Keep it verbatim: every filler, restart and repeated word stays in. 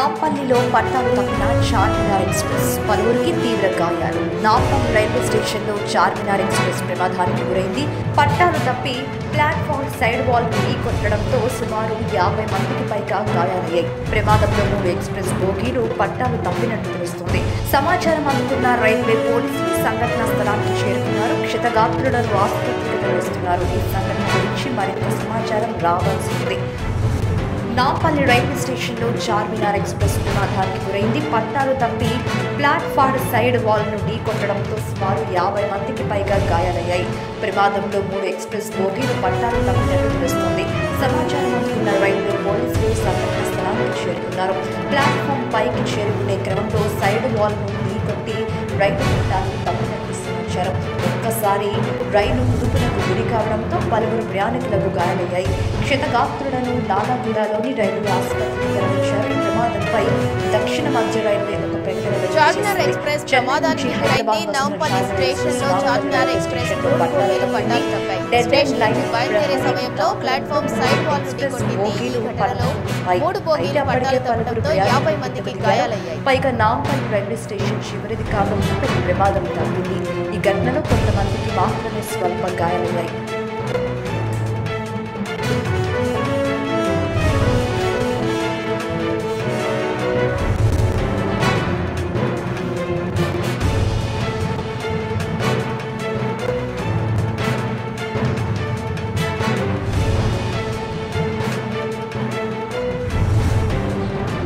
నాంపల్లిలో పట్టాలు తప్పిన చార్మినార్ ఎక్స్ప్రెస్ పలువురికి తీవ్ర గాయాలు. నాంపల్లి రైల్వే స్టేషన్లో చార్మినార్ ఎక్స్ప్రెస్ ప్రమాదానికి గురైంది. పట్టాలు తప్పి ప్లాట్ఫామ్ సైడ్ వాల్ ఢీకొట్టడంతో సుమారు యాభై మందికి పైగా గాయాలయ్యాయి. ప్రమాదంలో మూడు ఎక్స్ప్రెస్ బోగీలు పట్టాలు తప్పినట్టు తెలుస్తుంది. సమాచారం అందుకున్న రైల్వే పోలీసులు సంఘటనా స్థలానికి చేరుకున్నారు. క్షతగాత్రులను ఆసుపత్రికి తరలిస్తున్నారు. ఈ సంఘటన గురించి మరింత సమాచారం రావాల్సి ఉంది. నాంపల్లి రైల్వే స్టేషన్లో చార్మినార్ ఎక్స్ప్రెస్ ప్రమాదానికి గురైంది. పట్టాలు తప్పి ప్లాట్ఫామ్ సైడ్ వాల్ను ఢీకొట్టడంతో సుమారు యాభై మందికి పైగా గాయాలయ్యాయి. ప్రమాదంలో మూడు ఎక్స్ప్రెస్ బోగీలు పట్టాలు తప్పినట్టు తెలుస్తోంది. సమాచారం అందుకున్న రైల్వే పోలీసులు సంఘటన స్థలానికి చేరుకున్నారు. ప్లాట్ఫామ్ పైకి చేరుకునే క్రమంలో సైడ్ వాల్ను ఢీకొట్టి రైలు పట్టాలు తప్పినట్టు సమాచారం. ఒక్కసారి రైలు కుదుపునకు గురి కావడంతో పలువురు ప్రయాణికులకు గాయాలయ్యాయి. క్షతగాత్రులను లాలాగూడలోని రైల్వే ఆసుపత్రికి తరలించారు. ప్రమాదంపై దక్షిణ మధ్య రైల్వే ఒక ప్రకటన చార్మినార్ ఎక్స్ప్రెస్ ప్రమాదానికి గురైంది. నాంపల్లి స్టేషన్లో చార్మినార్ ఎక్స్ప్రెస్ మూడు బోగీలు పట్టాలు తప్పాయి. స్టేషన్ నుంచి బయలుదేరే సమయంలో ప్లాట్ఫామ్ సైడ్ వాల్ ఢీకొట్టింది. ఈ ఘటనలో మూడు బోగీలు పట్టాలు తప్పడంతో యాభై మందికి గాయాలయ్యాయి. పైగా నాంపల్లి రైల్వే స్టేషన్ చివరిది కావడంతో ప్రమాదం తప్పింది. ఈ ఘటనలో కొంతమందికి మాత్రమే స్వల్ప గాయాలయ్యాయి.